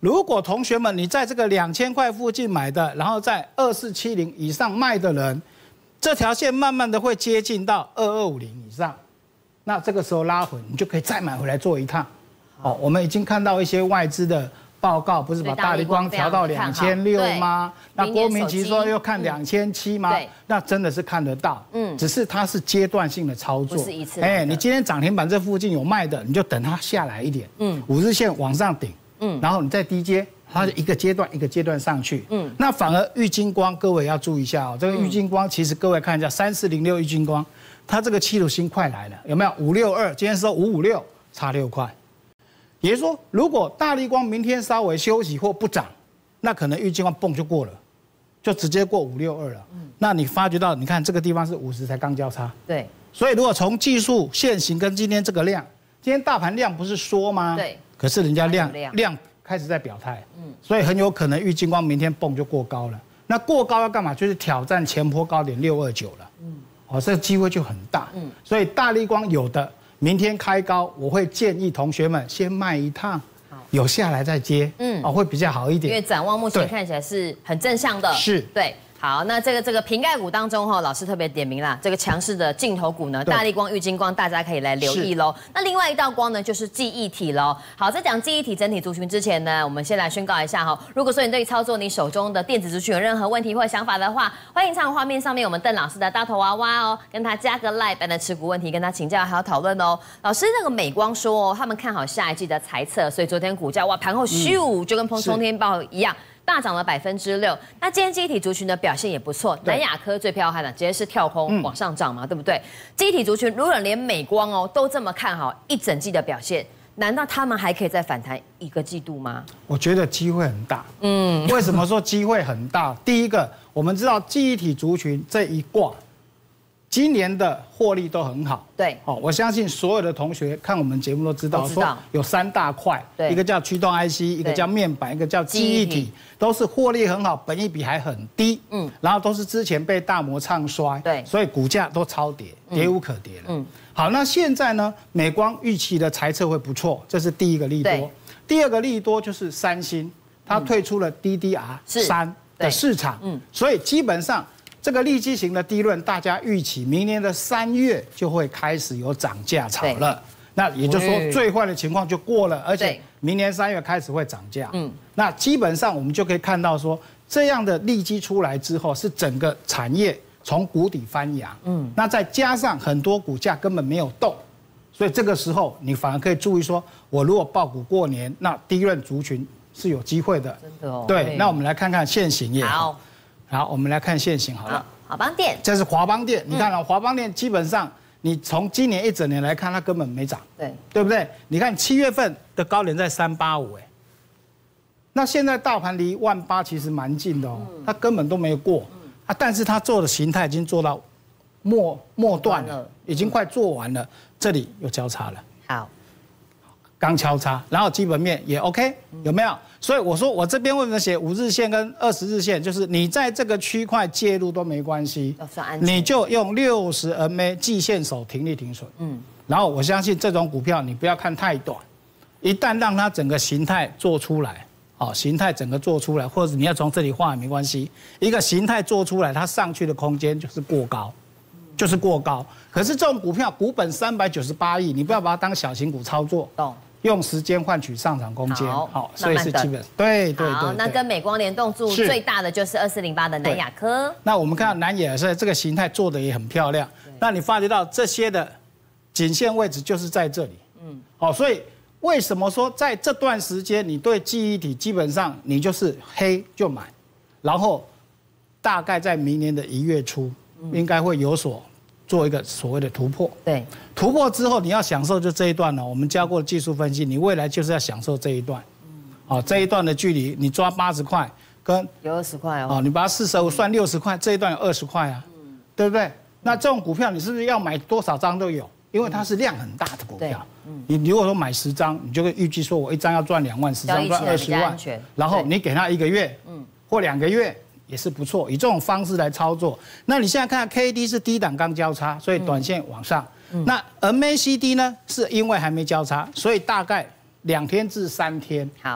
Speaker 4: 如果同学们你在这个2000块附近买的，然后在2470以上卖的人，这条线慢慢的会接近到2250以上，那这个时候拉回，你就可以再买回来做一趟。哦，我们已经看到一些外资的报告，不是把大立光调到2600吗？那郭明錤说又看2700吗？那真的是看得到，只是它是阶段性的操作，
Speaker 1: 不是一次。
Speaker 4: 你今天涨停板这附近有卖的，你就等它下来一点，5日线往上顶，然后你再低接。它一个阶段一个阶段上去，那反而玉晶光，各位要注意一下哦。这个玉晶光其实各位看一下，3406玉晶光，它这个企图心快来了，有没有？562，今天收556，差6块。也就是说，如果大立光明天稍微休息或不涨，那可能玉晶光蹦就过了，就直接过562了。那你发觉到，你看这个地方是50才刚交叉，
Speaker 1: 对。
Speaker 4: 所以如果从技术线型跟今天这个量，今天大盘量不是缩吗？
Speaker 1: 对。可
Speaker 4: 是人家量开始在表态，所以很有可能玉晶光明天蹦就过高了。那过高要干嘛？就是挑战前波高点629了，这个机会就很大。所以大立光有的明天开高，我会建议同学们先卖一趟，有下来再接，会比较好一点。
Speaker 1: 因为展望目前看起来是很正向的，
Speaker 4: 是
Speaker 1: 对。好，那这个瓶盖股当中老师特别点名啦，这个强势的镜头股呢，大立光、玉晶光，大家可以来留意喽。那另外一道光呢，就是记忆体喽。好，在讲记忆体整体族群之前呢，我们先来宣告一下哈，如果说你对操作你手中的电子族群有任何问题或想法的话，欢迎上画面上面我们邓老师的大头娃娃哦，跟他加个 LINE 版的持股问题，跟他请教还有讨论哦。老师，那个美光说他们看好下一季的财测，所以昨天股价盘后咻就跟冲天炮一样。大涨了6%，那今天记忆体族群的表现也不错，南亚科最彪悍的，直接是跳空往上涨嘛，对不对？记忆体族群如果连美光都这么看好一整季的表现，难道他们还可以再反弹1个季度吗？
Speaker 4: 我觉得机会很大。为什么说机会很大？第一个，我们知道记忆体族群这一挂，今年的获利都很好。
Speaker 1: 对，
Speaker 4: 我相信所有的同学看我们节目都知道，说有3大块，一个叫驱动 IC， 一个叫面板，一个叫记忆体，都是获利很好，本益比还很低，然后都是之前被大摩唱衰，
Speaker 1: 对，
Speaker 4: 所以股价都超跌，跌无可跌了。好，那现在呢，美光预期的财测会不错，这是第一个利多。第二个利多就是三星，它退出了 DDR3的市场，所以基本上。这个利基型的低润，大家预期明年的3月就会开始有涨价潮了。那也就是说，最坏的情况就过了，而且明年3月开始会涨价。那基本上我们就可以看到说，这样的利基出来之后，是整个产业从谷底翻扬。那再加上很多股价根本没有动，所以这个时候你反而可以注意说，我如果抱股过年，那低润族群是有机会的。
Speaker 1: 真的哦。
Speaker 4: 对，那我们来看看现行业。好，我们来看现行好了。
Speaker 1: 华邦电，
Speaker 4: 这是华邦电，你看华邦电基本上，你从今年一整年来看，它根本没涨，对不对？你看7月份的高点在385，那现在大盘离18000其实蛮近的哦，它根本都没有过，但是它做的形态已经做到末段了，已经快做完了，这里又交叉了。
Speaker 1: 好。
Speaker 4: 刚交叉，然后基本面也 OK， 有没有？所以我说我这边为什么写5日线跟20日线，就是你在这个区块介入都没关系，你就用60 MA 季线守停利停损，然后我相信这种股票你不要看太短，一旦让它整个形态做出来，形态整个做出来，或者你要从这里画也没关系，一个形态做出来，它上去的空间就是过高。就是过高，可是这种股票股本398亿，你不要把它当小型股操作，用时间换取上涨空间，好，所以是基本对。
Speaker 1: 好，那跟美光联动度最大的就是2408的南亚科。
Speaker 4: 那我们看到南亚科这个形态做的也很漂亮，那你发觉到这些的颈线位置就是在这里，好，所以为什么说在这段时间你对记忆体基本上你就是黑就买，然后大概在明年的1月初。应该会有所做一个所谓的突破，
Speaker 1: 对，
Speaker 4: 突破之后你要享受就这一段了。我们教过技术分析，你未来就是要享受这一段，这一段的距离你抓80块跟
Speaker 1: 有20块哦，
Speaker 4: 你把它45算60块，这一段有20块啊，对不对？那这种股票你是不是要买多少张都有？因为它是量很大的股票，你如果说买10张，你就会预计说我1张要赚2万，10张赚20万，然后你给它1个月，或2个月。也是不错，以这种方式来操作。那你现在看 KD 是低档刚交叉，所以短线往上。那 MACD 呢，是因为还没交叉，所以大概2天至3天。
Speaker 1: 好，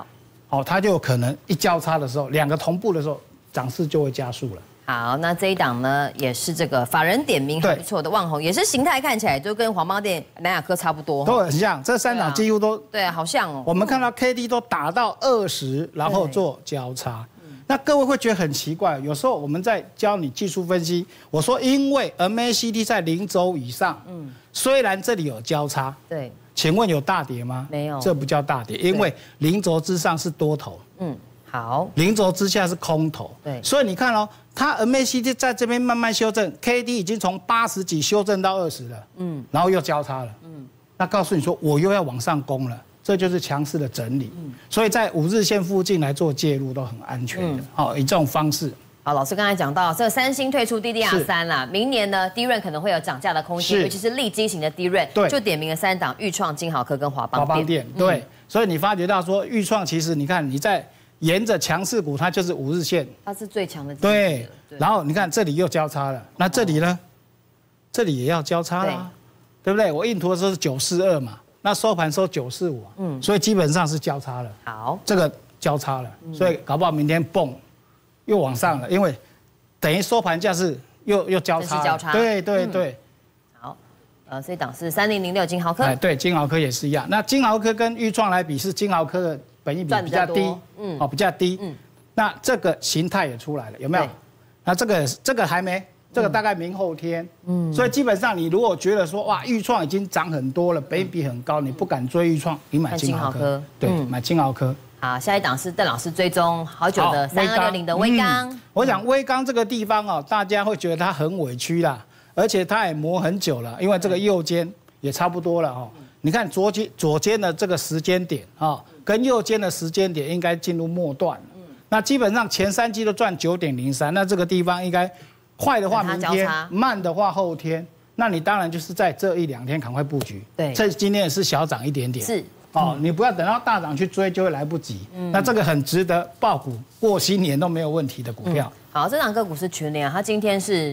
Speaker 4: 它就有可能一交叉的时候，两个同步的时候，涨势就会加速了。
Speaker 1: 好，那这一档呢，也是这个法人点名还不错的旺宏，也是形态看起来就跟华邦电、南亚科差不多，
Speaker 4: 都很像。这3档几乎都
Speaker 1: 对，好像哦。
Speaker 4: 我们看到 KD 都打到20，然后做交叉。那各位会觉得很奇怪，有时候我们在教你技术分析，我说因为 MACD 在0轴以上，虽然这里有交叉，
Speaker 1: 对，
Speaker 4: 请问有大跌吗？
Speaker 1: 没有，
Speaker 4: 这不叫大跌，因为0轴之上是多头。
Speaker 1: 好
Speaker 4: ，0轴之下是空头，
Speaker 1: 对，
Speaker 4: 所以你看哦，它 MACD 在这边慢慢修正 ，KD 已经从80几修正到20了，然后又交叉了，那告诉你说我又要往上攻了，这就是强势的整理，所以在5日线附近来做介入都很安全的，好，以这种方式。
Speaker 1: 好，老师刚才讲到这个三星退出 DDR3 啦，明年呢低润可能会有涨价的空间，尤其是利基型的低润，就点名了3档钰创、金豪科跟华邦电，
Speaker 4: 对，所以你发觉到说钰创其实你看你在。沿着强势股，它就是5日线，
Speaker 1: 它是最强的。
Speaker 4: 对，然后你看这里又交叉了，那这里呢？这里也要交叉啦，对不对？我印图的时候是942嘛，那收盘收945，所以基本上是交叉了。
Speaker 1: 好，
Speaker 4: 这个交叉了，所以搞不好明天蹦又往上了，因为等于收盘价是又交叉。
Speaker 1: 交叉。
Speaker 4: 对。
Speaker 1: 好，这一档是3006金豪科。
Speaker 4: 哎，对，金豪科也是一样。那金豪科跟钰创来比，是金豪科的。本益比比较低，比较低。那这个形态也出来了，有没有？那这个还没，这个大概明后天。所以基本上你如果觉得说哇，钰创已经涨很多了，本益比很高，你不敢追钰创，你买金豪科。对，买金豪科。
Speaker 1: 好，下一档是邓老师追踪好久的3260的威刚。
Speaker 4: 我想威刚这个地方哦，大家会觉得它很委屈啦，而且它也磨很久了，因为这个右肩也差不多了哦。你看左肩的这个时间点啊，跟右肩的时间点应该进入末段了。那基本上前3季都赚9.03，那这个地方应该快的话明天，慢的话后天。那你当然就是在这1-2天赶快布局。
Speaker 1: 对，
Speaker 4: 这今天也是小涨一点点。
Speaker 1: 是
Speaker 4: 你不要等到大涨去追，就会来不及。那这个很值得抱股，过新年都没有问题的股票。
Speaker 1: 好，这档个股是群联，它今天是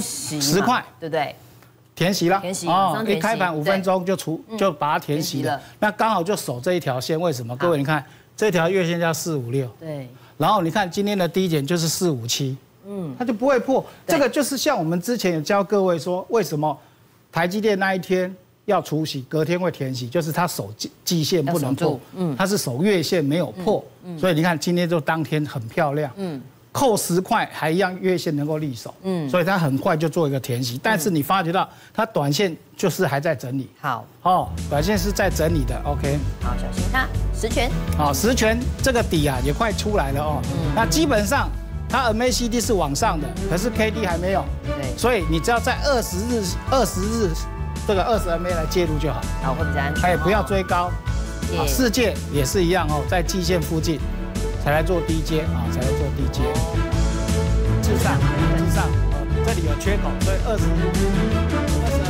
Speaker 4: 10块，
Speaker 1: 对不对？
Speaker 4: 填息了，一开盘5分钟就把它填息了，那刚好就守这一条线。为什么？各位你看这条月线叫456，
Speaker 1: 对，
Speaker 4: 然后你看今天的低点就是457，它就不会破。这个就是像我们之前有教各位说，为什么台积电那一天要除息，隔天会填息，就是它守季线不能破，它是守月线没有破，所以你看今天就当天很漂亮，扣10块还一样月线能够立守，所以它很快就做一个填息，但是你发觉到它短线就是还在整理，短线是在整理的 ，OK，
Speaker 1: 好，小心它10权，
Speaker 4: 10权这个底啊也快出来了哦，那基本上它 MACD 是往上的，可是 KD 还没有，对，所以你只要在20日这个20 MA 来介入就好，
Speaker 1: 好，会比较安全，
Speaker 4: 哎，不要追高，世界也是一样哦，在季线附近。才来做低阶才来做低阶，至上，这里有缺口，所以20